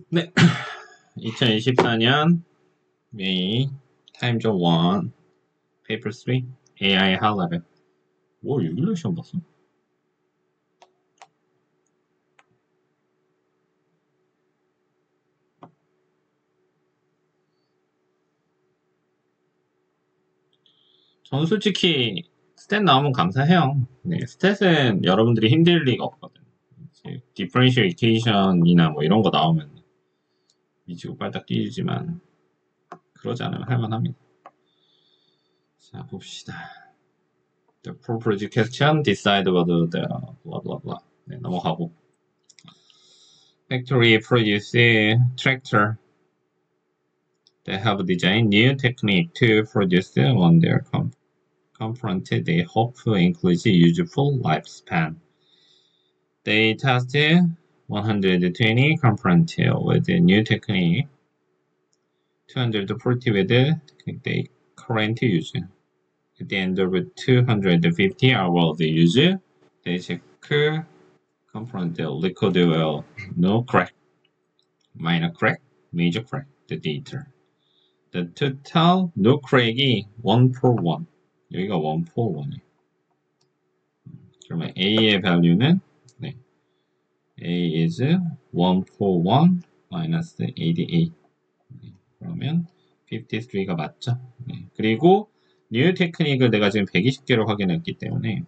네, 2024년 May 타임존 1 페이퍼 3 AI 하이레벨. 뭐 6일날 시험 봤어? 저는 솔직히 스탯 나오면 감사해요. 네, 스탯은 여러분들이 힘들 리가 없거든. 디퍼런셜 이케이션이나 뭐 이런 거 나오면 미치고 빨딱 뛰지만 그러지 않으면 할만합니다. 자, 봅시다. The proposed question decide whether the blah blah blah. 네, 넘어가고. Factory produce tractor that have designed new technique to produce on their component they hope includes useful lifespan. They tested 120 components with the new technique, 240 with the current use. At the end of 250 hours of use, they check component liquid oil, no crack, minor crack, major crack, the data. The total no crack이 1 for 1. 여기가 1 for 1이에요. 그러면 A의 value는 네, A is 1 for 1 minus 88. 네, 그러면 53가 맞죠? 네, 그리고 new 테크닉을 내가 지금 120개로 확인했기 때문에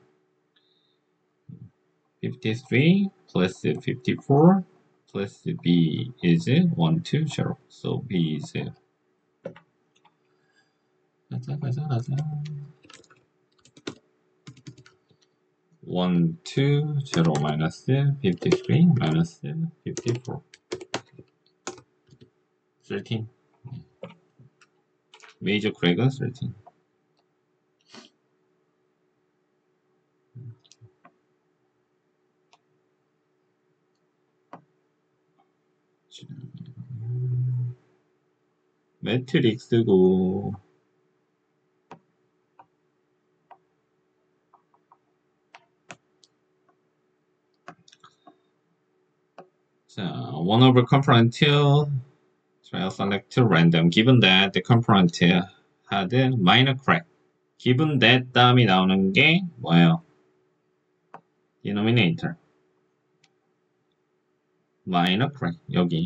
53 plus 54 plus B is 1, 2, 0. So B is 가자. 1, 2, 0 minus 53 minus 54. 13. Major crack은 13. 매트릭스고 자, one over component trial select random given that the component had minor crack. given that 다음이 나오는 게 뭐예요? denominator. minor crack 여기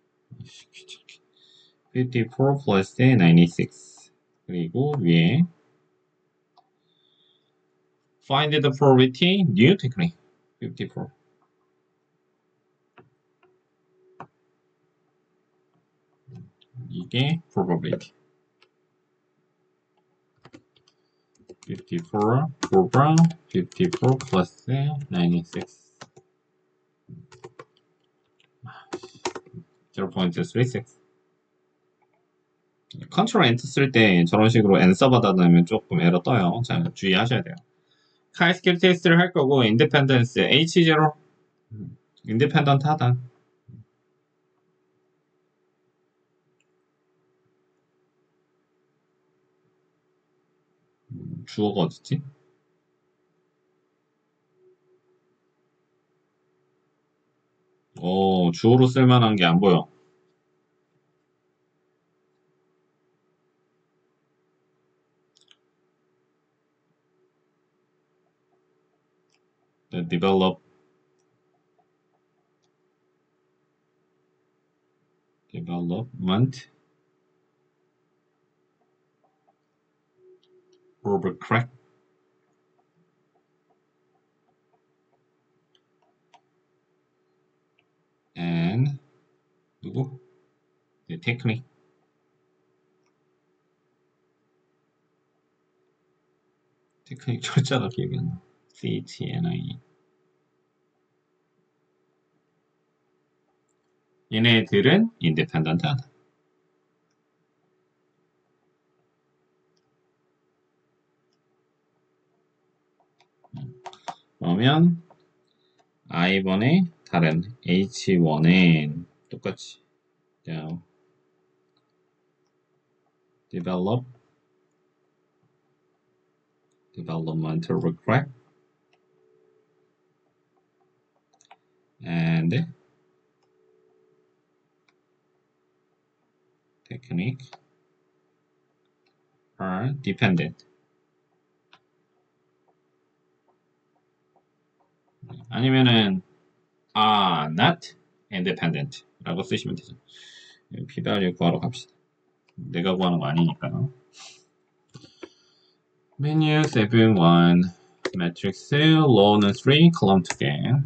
54 plus 96 그리고 위에 find the probability new technique 54 이게 probability 54 program 54 plus 96 0.36 컨트롤 엔터 쓸 때 저런 식으로 엔서 받아놓으면 조금 에러 떠요. 자, 주의하셔야 돼요. 카이스킬 테스트를 할 거고 인디펜던스 H0 인디펜던트 하다. 주어가 어딨지? 주어로 쓸만한 게 안 보여. The development of a crack and 누구? The technique 테크닉 철자가 기억이 안 나. CHNI 얘네들은 인디펜던트하다. 그러면 I번에 다른 H1은 똑같이 developmental crack and technique are dependent. 아니면은 are not independent 라고 쓰시면 되죠. p-value 구하러 갑시다. 내가 구하는 거 아니니까요. 메뉴 7-1 매트릭스 row는 3 column 2개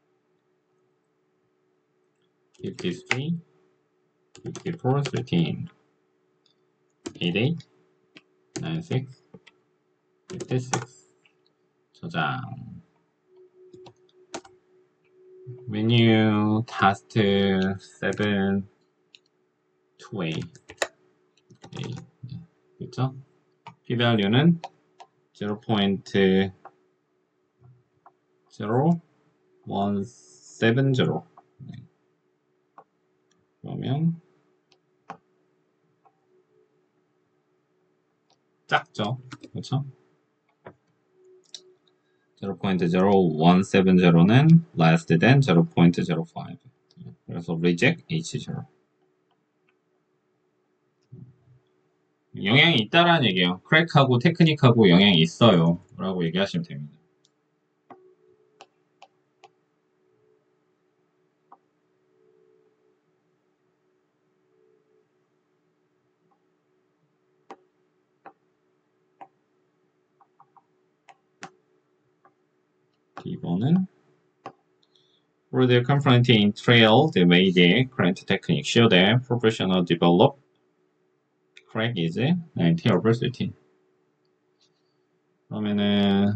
53 54 13 88 96 56 저장 메뉴 타스트 7 2A 그쵸? p-value는 0.0170 그러면 작죠? 그쵸? 0.0170는 less than 0.05 그래서 reject H0 영향이 있다라는 얘기예요. 크랙하고 테크닉하고 영향이 있어요 라고 얘기하시면 됩니다. B번은 For the confronting trail, the way the current technique show the proportional develop crack is 90 over 13. 그러면은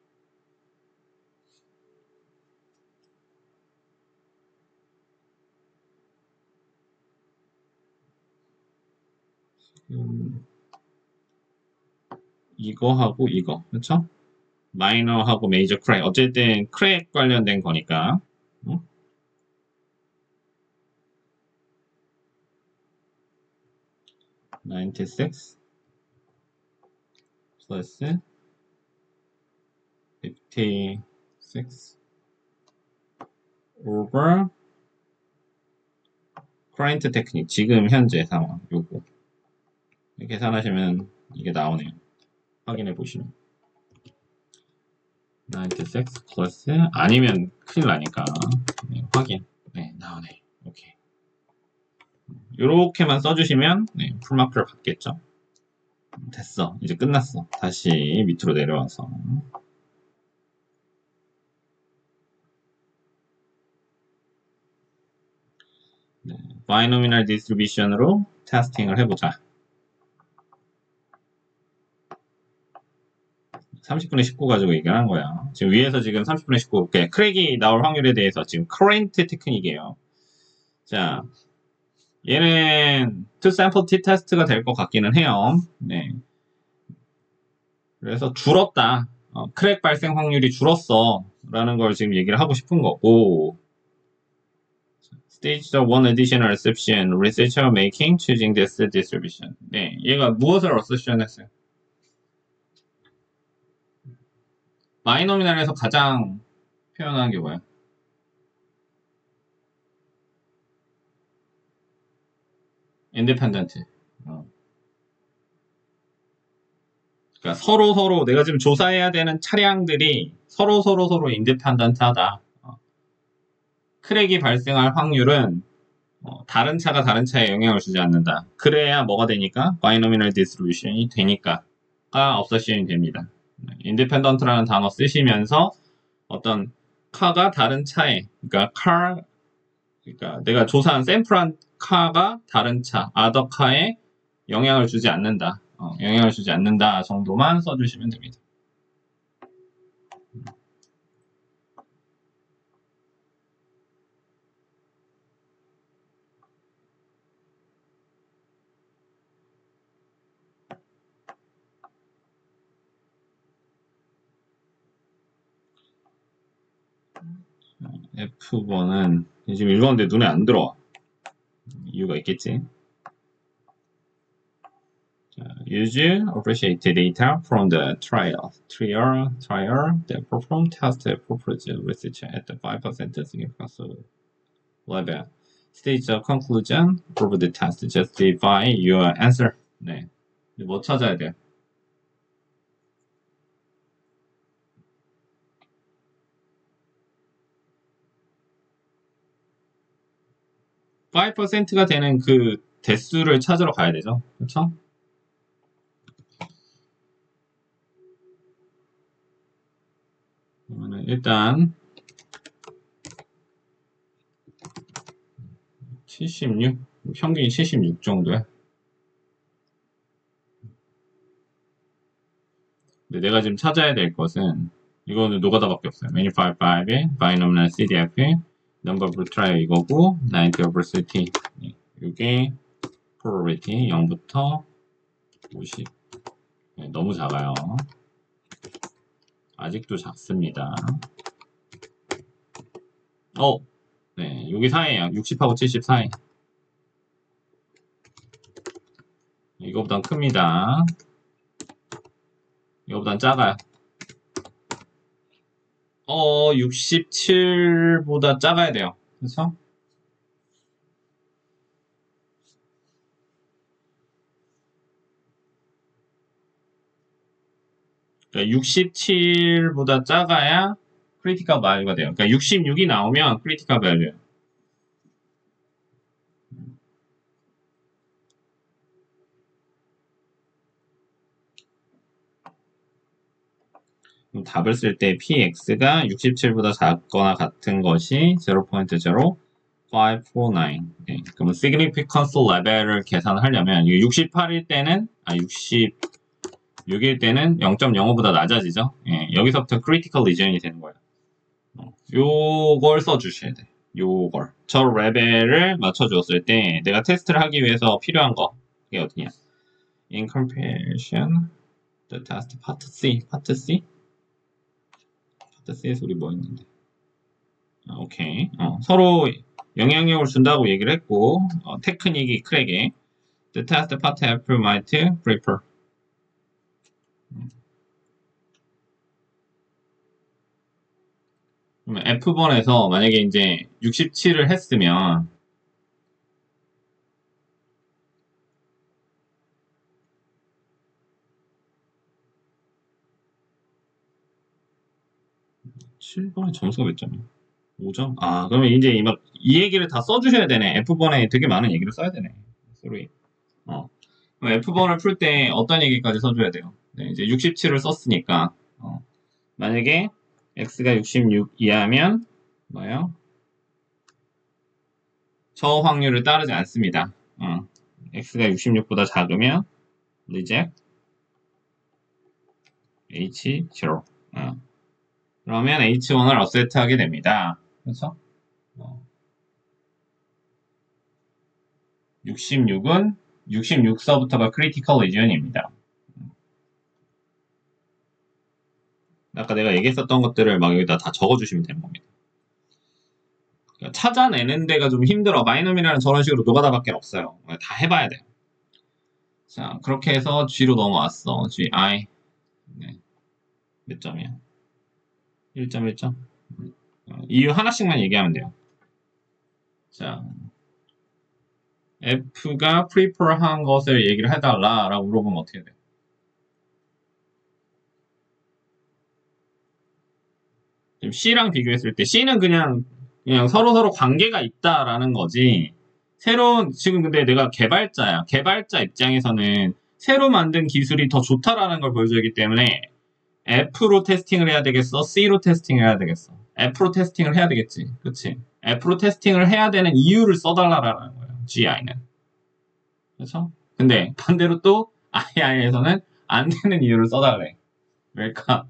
이거하고 이거 그렇죠? 마이너하고 메이저 크랙 어쨌든 크랙 관련된 거니까 96 플러스 56 over current 테크닉 지금 현재 상황 요거 계산하시면 이게 나오네요. 확인해 보시면 96 플러스 아니면 큰일 나니까 네, 확인 네 나오네. 오케이 요렇게만 써주시면 네, 풀마크를 받겠죠. 됐어 이제 끝났어. 다시 밑으로 내려와서 네, 바이노미널 디스트리뷰션으로 테스팅을 해보자. 30분의 19 가지고 얘기를 한 거야. 지금 위에서 지금 30분의 19 크랙이 나올 확률에 대해서 지금 커런트 테크닉이에요. 자, 얘는 two sample t-테스트가 될 것 같기는 해요. 네. 그래서 줄었다. 크랙 발생 확률이 줄었어. 라는 걸 지금 얘기를 하고 싶은 거고 Stage the one additional assumption researcher making choosing this distribution. 네, 얘가 무엇을 assumption 했어요? 바이노미널에서 가장 표현하는 게 뭐야? 인디펜던트. 그러니까 서로 내가 지금 조사해야 되는 차량들이 서로 인디펜던트하다. 크랙이 발생할 확률은 다른 차가 다른 차에 영향을 주지 않는다. 그래야 뭐가 되니까? 바이노미널 디스트리뷰션이 되니까가 없어지면 됩니다. 인디펜던트라는 단어 쓰시면서 어떤 카가 다른 차에 그러니까 내가 조사한 샘플한 카가 다른 차, 아더 카에 영향을 주지 않는다. 영향을 주지 않는다 정도만 써주시면 됩니다. F1은 지금 읽었는데 눈에 안 들어와. 이유가 있겠지. Use appreciate data from the trial that perform test proposed research at the 5% significance level. State the conclusion, prove the test, justify your answer. 네. 뭐 찾아야 돼요? (5%가) 되는 그 대수를 찾으러 가야 되죠. 그렇죠? 그러면 일단 76, 평균이 76 정도야. 근데 내가 지금 찾아야 될 것은 이거는 노가다밖에 없어요. Manify 5에 Binomial CDF Number of Try 이거고 90 over CT 이게 Probability 0부터 50 네, 너무 작아요. 아직도 작습니다. 네, 여기 사이에요. 60하고 70 사이. 이거보단 큽니다. 이거보단 작아요. 67보다 작아야 돼요. 그렇죠? 그러니까 67보다 작아야 크리티컬 밸류가 돼요. 그러니까 66이 나오면 크리티컬 밸류예요. 답을 쓸 때 px가 67보다 작거나 같은 것이 0.0549. 네, 그러면 significance level을 계산하려면 68일 때는 66일 때는 0.05보다 낮아지죠. 예, 여기서부터 critical region이 되는 거예요. 요걸 써주셔야 돼. 요걸. 저 레벨을 맞춰주었을 때 내가 테스트를 하기 위해서 필요한 거 이게 어디냐? In comparison, the test part C, part C. C에서 우리 뭐 했는데? 오케이. 서로 영향력을 준다고 얘기를 했고, 테크닉이 크랙에 The test part F might prefer. 그러면 F번에서 만약에 이제 67을 했으면 (7번에) 점수가 몇 점이야? 5점? 그러면 이제 이 얘기를 다 써주셔야 되네. F번에 되게 많은 얘기를 써야 되네. sorry. F번을 풀 때 어떤 얘기까지 써줘야 돼요? 네, 이제 67을 썼으니까 만약에 x가 66 이하면 뭐예요? 저 확률을 따르지 않습니다. x가 66보다 작으면 reject h0. 그러면 h1을 어세트하게 됩니다. 그렇죠? 66은 66서부터가 critical region입니다. 아까 내가 얘기했었던 것들을 막 여기다 다 적어주시면 되는 겁니다. 그러니까 찾아내는 데가 좀 힘들어. 바이놈이라는 저런 식으로 노가다밖에 없어요. 다 해봐야 돼요. 자, 그렇게 해서 G로 넘어왔어. G, I. 네. 몇 점이야? 1.1점? 이유 하나씩만 얘기하면 돼요. 자, F가 prefer한 것을 얘기를 해달라라고 물어보면 어떻게 돼? 지금 C랑 비교했을 때 C는 그냥 서로 관계가 있다라는 거지. 지금 근데 내가 개발자야. 개발자 입장에서는 새로 만든 기술이 더 좋다라는 걸 보여주기 때문에 F로 테스팅을 해야 되겠어? C로 테스팅을 해야 되겠어? F로 테스팅을 해야 되겠지. 그치? F로 테스팅을 해야 되는 이유를 써달라는 거예요. GI는. 그렇죠? 근데 반대로 또 II에서는 안 되는 이유를 써달래. 왜일까?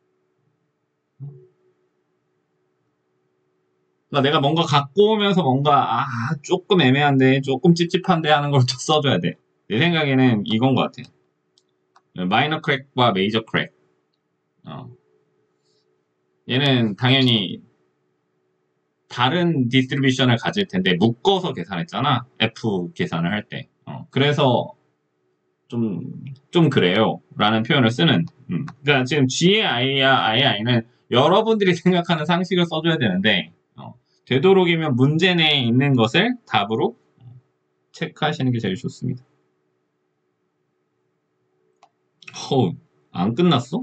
그러니까 내가 뭔가 갖고 오면서 뭔가 조금 애매한데 조금 찝찝한데 하는 걸 또 써줘야 돼. 내 생각에는 이건 것 같아. 마이너 크랙과 메이저 크랙. 얘는 당연히 다른 디스트리뷰션을 가질 텐데 묶어서 계산했잖아. F 계산을 할 때. 그래서 좀 그래요. 라는 표현을 쓰는. 그러니까 지금 G의 I야, I의 I는 여러분들이 생각하는 상식을 써줘야 되는데 되도록이면 문제 내에 있는 것을 답으로 체크하시는 게 제일 좋습니다. 안 끝났어?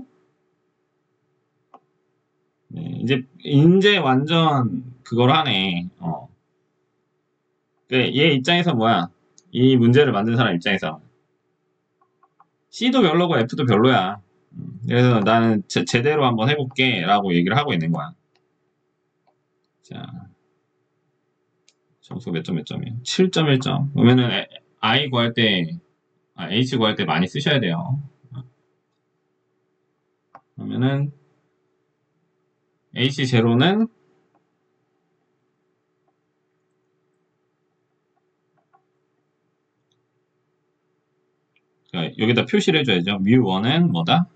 네, 이제 완전 그걸 하네. 얘 입장에서 뭐야? 이 문제를 만든 사람 입장에서 C도 별로고 F도 별로야. 그래서 나는 제대로 한번 해볼게 라고 얘기를 하고 있는 거야. 자, 점수 몇 점이에요? 7.1점. 그러면은 I 구할 때, H 구할 때 많이 쓰셔야 돼요. 그러면은 H0는 여기다 표시를 해줘야죠. mu1은 뭐다?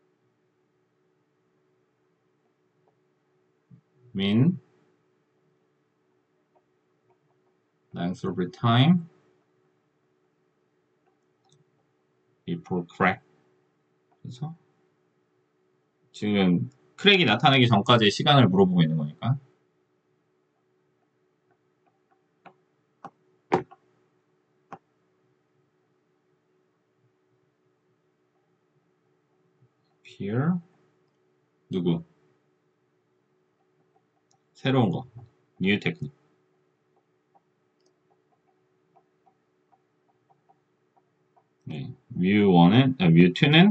mean length over time before crack. 그래서 지금 크랙이 나타나기 전까지의 시간을 물어보고 있는 거니까. here 누구? 새로운 거. new technique. 네. mu2는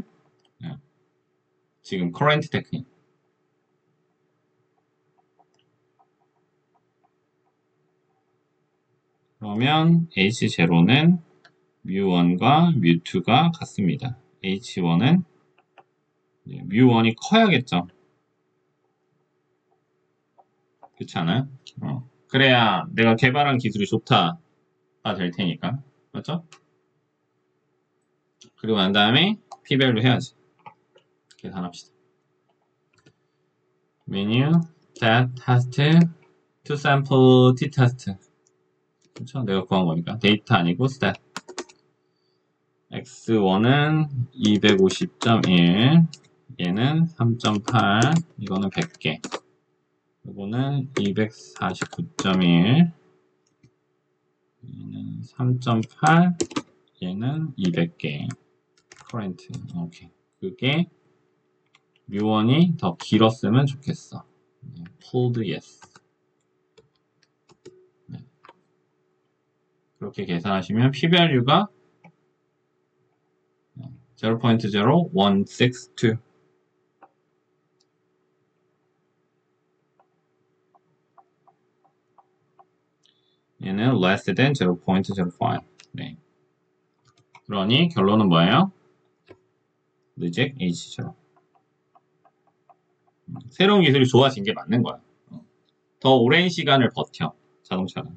지금 current technique. 그러면 H0는 mu1과 mu2가 같습니다. H1은 mu1이 커야겠죠. 그렇지 않아요? 그래야 내가 개발한 기술이 좋다가 될 테니까. 맞죠? 그리고 난 다음에 p-value 해야지. 계산합시다. 메뉴, that test, to sample t-test. 그렇죠? 내가 구한 거니까. 데이터 아니고 stat. x1은 250.1, 얘는 3.8, 이거는 100개. 이거는 249.1, 얘는 3.8, 얘는 200개. current. 오케이. 그게 mu1이 더 길었으면 좋겠어. pulled yes. 네. 그렇게 계산하시면 p-value가 0.0162. 얘는 less than 0.05. 네. 그러니 결론은 뭐예요? reject H0. 새로운 기술이 좋아진 게 맞는 거야. 더 오랜 시간을 버텨, 자동차는.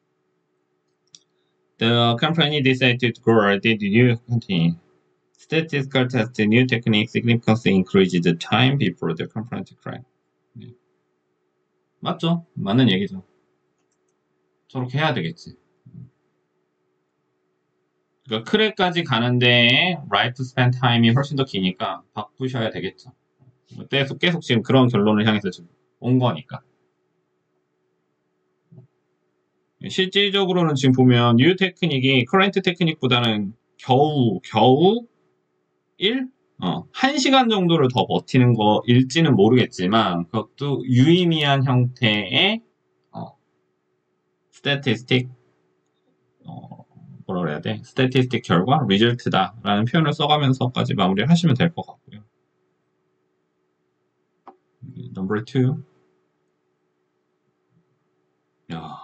The company decided to grow the new continue. Statistical test new technique significantly increased the time before the component crack. 네. 맞죠? 맞는 얘기죠. 저렇게 해야 되겠지. 그러니까 크랙까지 가는데 라이프 스팬 타임이 훨씬 더 기니까 바꾸셔야 되겠죠. 계속 지금 그런 결론을 향해서 지금 온 거니까. 실질적으로는 지금 보면 뉴 테크닉이 커런트 테크닉보다는 겨우 1? 1시간 정도를 더 버티는 거일지는 모르겠지만 그것도 유의미한 형태의 스태티스틱 뭐라 그래야 돼? 스태티스틱 결과, 리절트다 라는 표현을 써가면서까지 마무리를 하시면 될 것 같고요. 넘버 2. 야.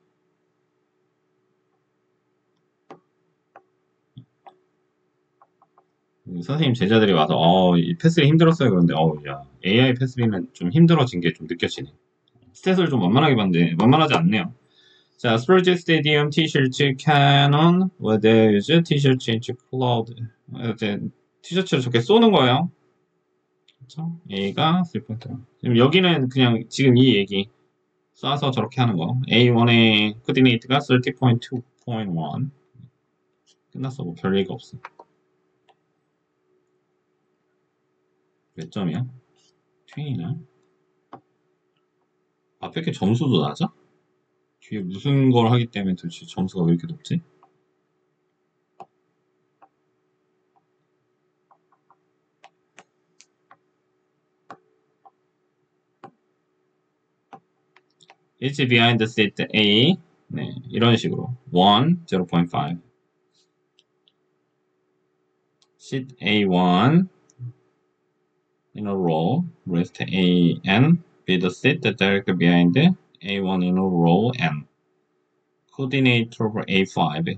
선생님 제자들이 와서 이 패스리 힘들었어요 그런데 야 AI 패스리는 좀 힘들어진 게 좀 느껴지네. 스탯을 좀 만만하게 봤는데 만만하지 않네요. 자, 스포츠 스테디움 티셔츠 캐논 웨더유즈 티셔츠 인치 클라우드. 이제 티셔츠를 저렇게 쏘는 거예요. 그렇죠? A가 3.0. 지금 여기는 그냥 지금 이 얘기 쏴서 저렇게 하는 거. A1의 코디네이트가 30.2.1. 끝났어. 뭐 별 얘기가 없어. 몇 점이야? 20나? 앞에 게 점수도 낮아? 뒤에 무슨 걸 하기 때문에 도대체 점수가 왜 이렇게 높지? It's behind the seat A. 네, 이런 식으로 1, 0.5 seat A1 in a row rest A N be the seat directly behind A1 in a row N coordinator of A5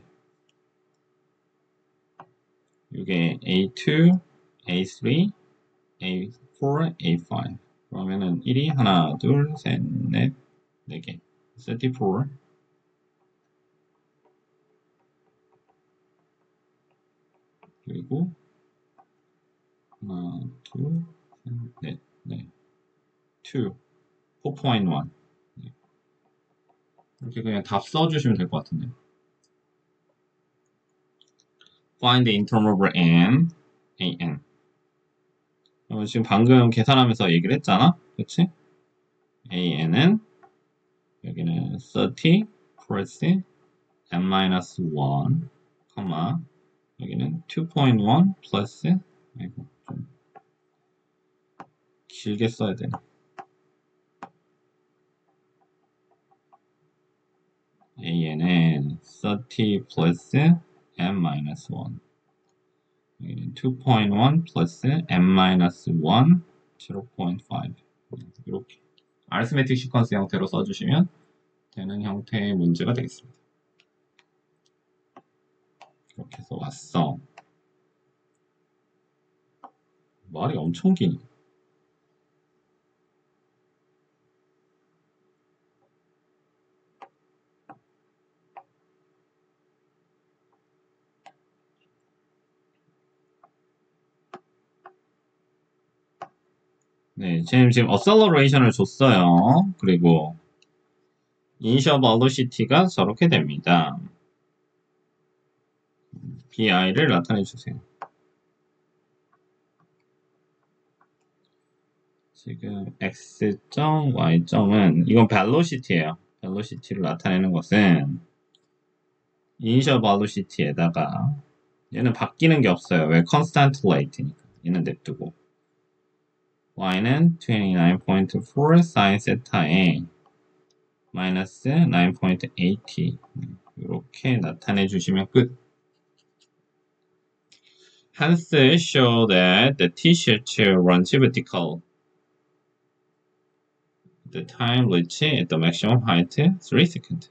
이게 A2, A3, A4, A5 그러면은 1이 하나, 둘, 셋, 넷, 4개 34 그리고 하나, 둘, 셋, 넷, 네. 2, 4.1 이렇게 그냥 답 써주시면 될 것 같은데 find the interval n, an 지금 방금 계산하면서 얘기를 했잖아 그치? an은 여기는 30 플러스 n-1 컴마 여기는 2.1 플러스 아이고 좀 길게 써야 되네 an은 30 플러스 n-1 여기는 2.1 플러스 n-1 0.5 이렇게 아리스메틱 시퀀스 형태로 써주시면 되는 형태의 문제가 되겠습니다. 이렇게 해서 왔어. 말이 엄청 기네. 네, 지금 어셀러레이션을 줬어요. 그리고 이니셜 벨로시티가 저렇게 됩니다. BI를 나타내 주세요. 지금 X., Y.은 이건 벨로시티예요. 벨로시티를 나타내는 것은 이니셜 벨로시티에다가 얘는 바뀌는 게 없어요. 왜? 컨스탄트 레이트니까. 얘는 냅두고 Y는 29.4 sin 세타에 마이너스 9.8t 이렇게 나타내 주시면 끝. Hence show that the t-shirt runs vertical. The time reached at the maximum height 3 seconds.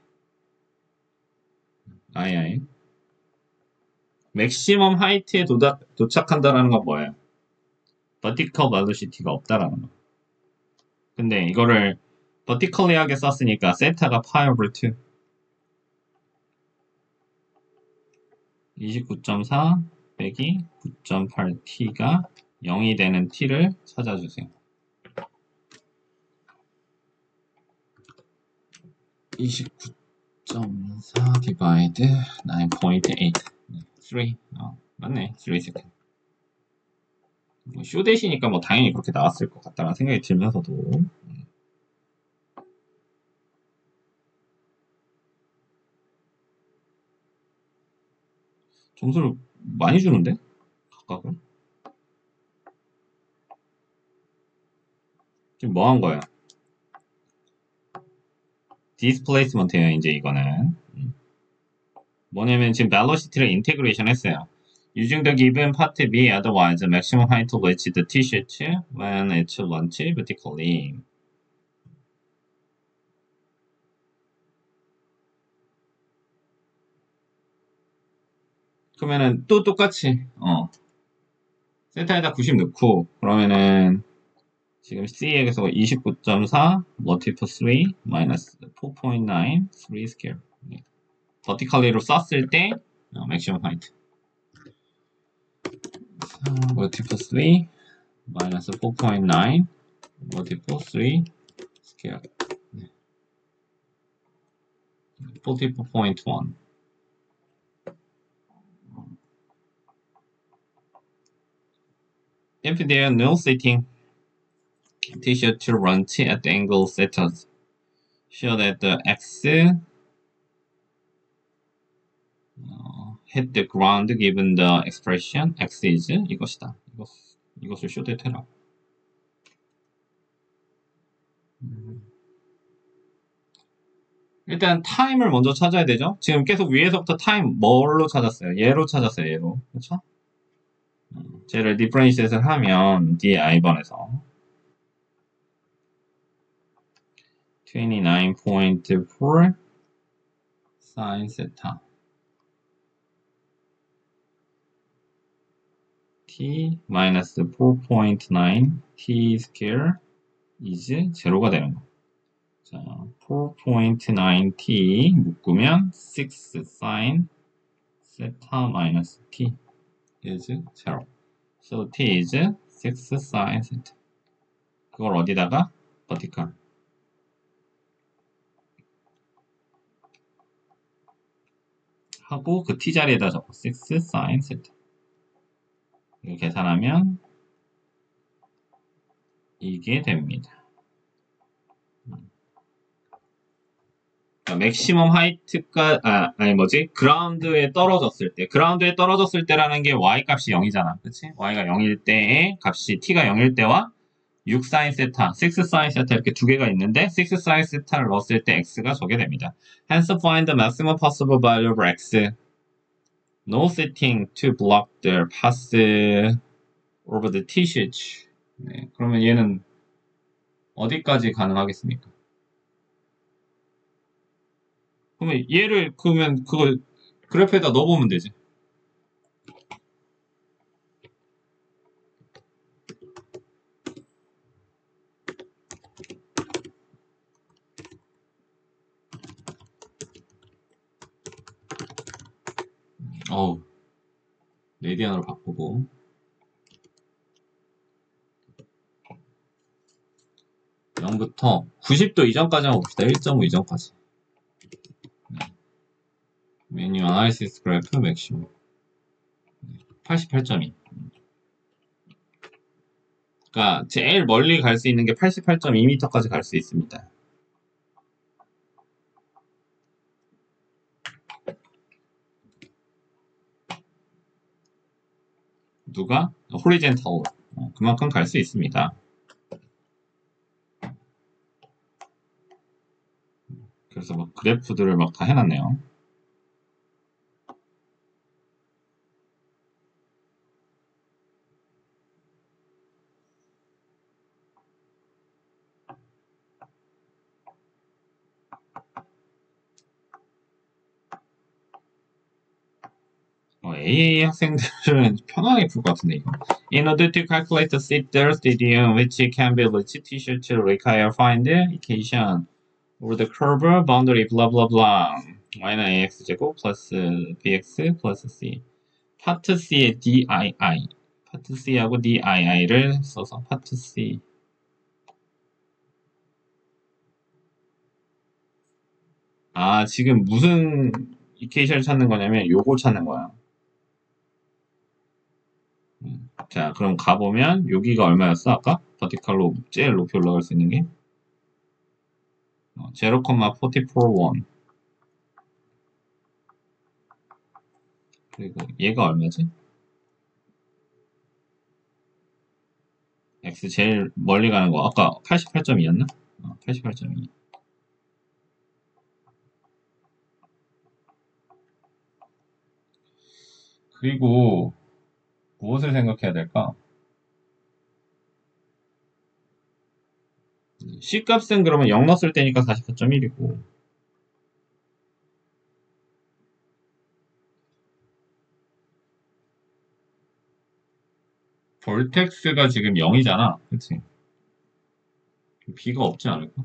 아이. 맥시멈 하이트에 도착한다라는 건 뭐예요? vertical velocity가 없다라는 거. 근데 이거를 vertically하게 썼으니까 세타가 pi over 2. 29.4 빼기 9.8t가 0이 되는 t를 찾아주세요. 29.4 디바이드 9.8 3 맞네 3 세컨드 쇼 대시니까 뭐 당연히 그렇게 나왔을 것 같다는 생각이 들면서도 점수를 많이 주는데? 각각을? 지금 뭐 한 거야? 디스플레이스먼트예요 이제 이거는 뭐냐면 지금 velocity를 인테그레이션 했어요. Using the given part B, otherwise the maximum height to reach the t-shirt when it's launched vertically. 그러면은 또 똑같이 세타에다 90 넣고 그러면은 지금 C에서 29.4 multiple 3 minus 4.9 3 square vertically로 썼을 때 maximum height multiple 3 minus 4.9 multiple 3 square 44.1 If there are no setting t-shirt to run at the angle setters show that the x hit the ground given the expression x is 이것이다. 이것을 show that 해라. 일단 time을 먼저 찾아야 되죠. 지금 계속 위에서부터 time 뭘로 찾았어요? 얘로 찾았어요. 얘로. 그렇죠? 쟤를 differentiate을 하면 di-번에서 29.4 sin theta t minus 4.9 t square is 제로가 되는 거. 자, 4.9t 묶으면 6 sin theta minus t is 0. So t is 6 sin theta. 그걸 어디다가? vertical. 하고 그 t 자리에다 적어. 6 sin theta. 이거 계산하면 이게 됩니다. 맥시멈 하이트가 그라운드에 떨어졌을 때, 그라운드에 떨어졌을 때라는 게 y 값이 0이잖아. 그치? y가 0일 때의 값이 t가 0일 때와 6 sin 세타, 6 sin 세타 이렇게 두 개가 있는데 6 sin 세타를 넣었을 때 x가 저게 됩니다. Hence find the maximum possible value of x. No setting to block the path over the t-sheet. 네, 그러면 얘는 어디까지 가능하겠습니까? 그러면 얘를 그러면 그걸 그래프에다 넣어보면 되지. 레디안으로 바꾸고 0부터 90도 이전까지 한번 봅시다. 1.5 이전까지. 메뉴 아나리시스 그래프 맥시멈 88.2. 그러니까 제일 멀리 갈 수 있는 게 88.2m까지 갈 수 있습니다. 누가? 호리젠탈로 그만큼 갈 수 있습니다. 그래서 막 그래프들을 막 다 해놨네요. AA 학생들은 편하게 풀 것 같은데 이거. In order to calculate the seat stadium which can be reached, t-shirt require find equation over the curve boundary blah blah blah. y는 ax 제곱 플러스 bx 플러스 c. 파트 c의 dii. 파트 c하고 dii를 써서 파트 c. 지금 무슨 이케이션을 찾는 거냐면 요거 찾는 거야. 자, 그럼 가보면 여기가 얼마였어? 아까? 버티컬로 제일 높이 올라갈 수 있는 게 0,441. 그리고 얘가 얼마지? x 제일 멀리 가는 거 아까 88.2였나? 88.2. 그리고 무엇을 생각해야 될까? C값은 그러면 0 넣었을 때니까 44.1이고 볼텍스가 지금 0이잖아. 그치? B가 없지 않을까?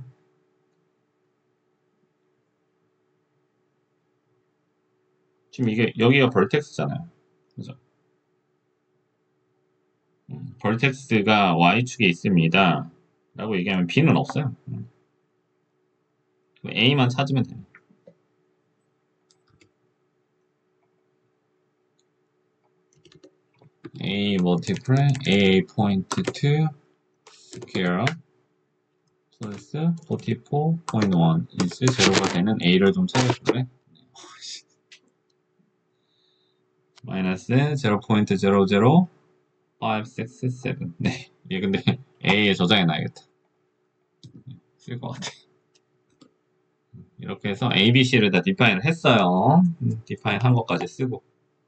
지금 이게 여기가 볼텍스잖아요. 그죠? 볼텍스가 Y축에 있습니다. 라고 얘기하면 B는 없어요. A만 찾으면 돼요. A multiply A point 2 square 플러스 44.1 is 제로가 되는 A를 좀 찾아줄래? 마이너스 0.00567. 네. 얘 근데 A에 저장해 놔야겠다. 쓸 것 같아. 이렇게 해서 A, B, C를 다 디파인을 했어요. 디파인 한 것까지 쓰고.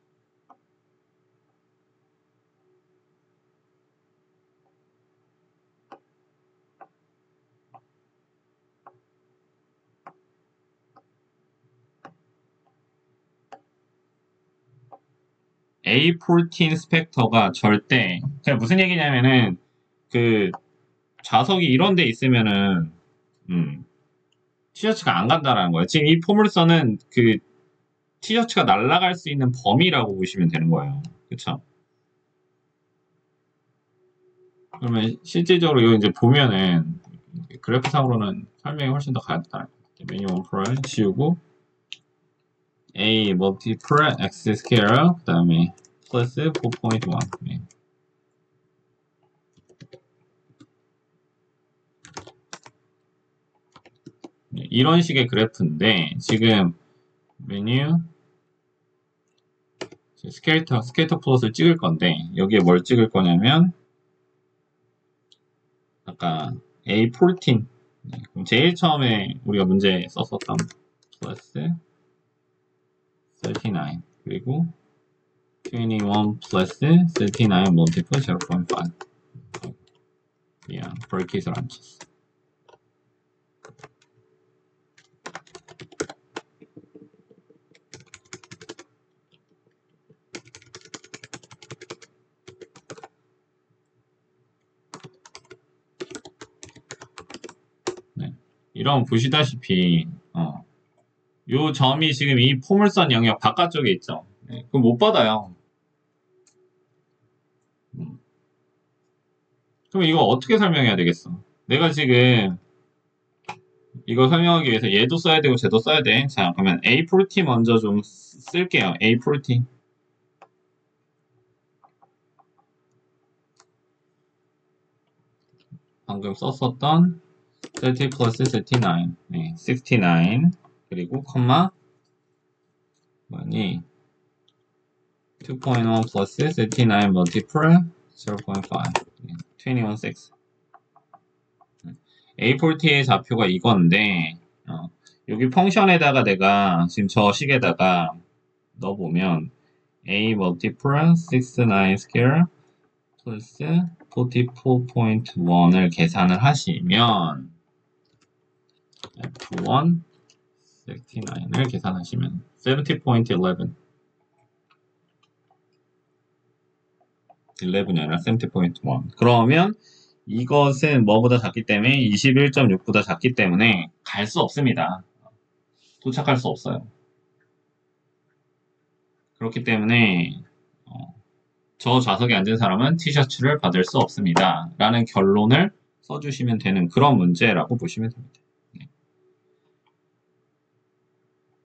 A14 스펙터가 절대, 그냥 무슨 얘기냐면은, 그, 좌석이 이런 데 있으면은, 티셔츠가 안 간다라는 거예요. 지금 이 포물선은 그, 티셔츠가 날아갈 수 있는 범위라고 보시면 되는 거예요. 그쵸? 그러면 실질적으로 이거 이제 보면은, 그래프상으로는 설명이 훨씬 더 간단할 것 같아요. 메뉴 1 프라임 지우고, A 멀티플 X 스퀘어, 그 다음에 플러스 4.1. 네. 이런 식의 그래프인데 지금 메뉴 스케이터 플롯을 찍을 건데 여기에 뭘 찍을 거냐면 아까 A14 그럼 제일 처음에 우리가 문제 썼었던 플러스 39 그리고 21 플러스 39 멀티플 0.5 미안 브레이킷을 안 쳤어. 이런 보시다시피 요 점이 지금 이 포물선 영역 바깥쪽에 있죠. 네, 그럼 못 받아요. 그럼 이거 어떻게 설명해야 되겠어? 내가 지금 이거 설명하기 위해서 얘도 써야 되고 쟤도 써야 돼. 자, 그러면 A14 먼저 좀 쓸게요. A14. 방금 썼었던 30 플러스 39. 네, 69. 그리고 컴마 뭐니? 2.1 플러스 39 멀티플 0.5. 21.6. A40의 좌표가 이건데 여기 펑션에다가 내가 지금 저 식에다가 넣어보면 A multiple 69 square 플러스 44.1을 계산을 하시면 F1 69을 계산하시면 70.11 11이 아니라 70.1 그러면 이것은 뭐보다 작기 때문에 21.6보다 작기 때문에 갈 수 없습니다. 도착할 수 없어요. 그렇기 때문에 저 좌석에 앉은 사람은 티셔츠를 받을 수 없습니다. 라는 결론을 써주시면 되는 그런 문제라고 보시면 됩니다.